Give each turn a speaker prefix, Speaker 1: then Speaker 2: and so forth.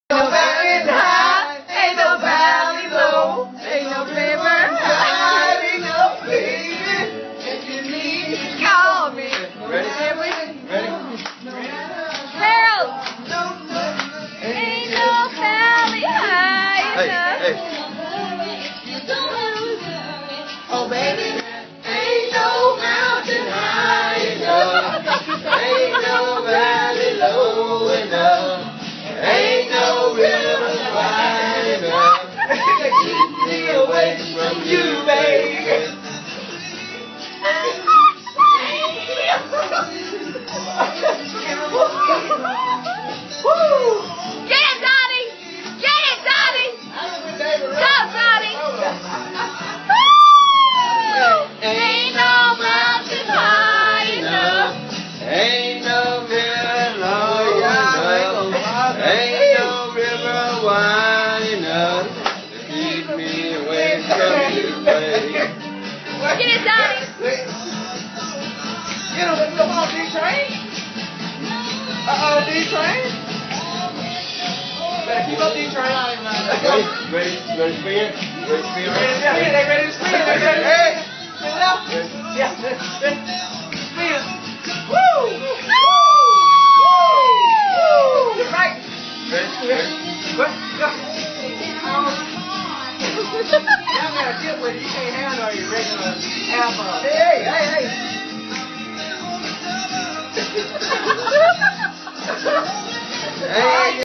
Speaker 1: no mountain high, ain't no valley low, ain't no river wide, ain't no feeling. If you need me, call me.
Speaker 2: Ready?
Speaker 1: Help! Ain't no valley high enough.
Speaker 2: Hey.
Speaker 1: Oh baby, ain't no mountain high enough.
Speaker 2: Ain't no valley low enough. Ain't no river wide enough to keep me away from you, baby.
Speaker 1: Woo! Get it, Donnie! Get it, Donnie! Go, Donnie! Ain't no mountain high enough.
Speaker 2: Ain't no valley low enough. Ain't no river wide enough to keep me away from you, baby.
Speaker 1: Get it, Donnie!
Speaker 3: Get him, come on, D-Train. D-Train. Better keep up, D-Train.
Speaker 2: Ready to spin? Ready to spin?
Speaker 3: They ready to spin. They ready to spin. Spin it up. Yeah. Spin. Woo! Woo! Right.
Speaker 2: Ready?
Speaker 3: What? I'm gonna get with you. You can't handle your regular half of. Hey.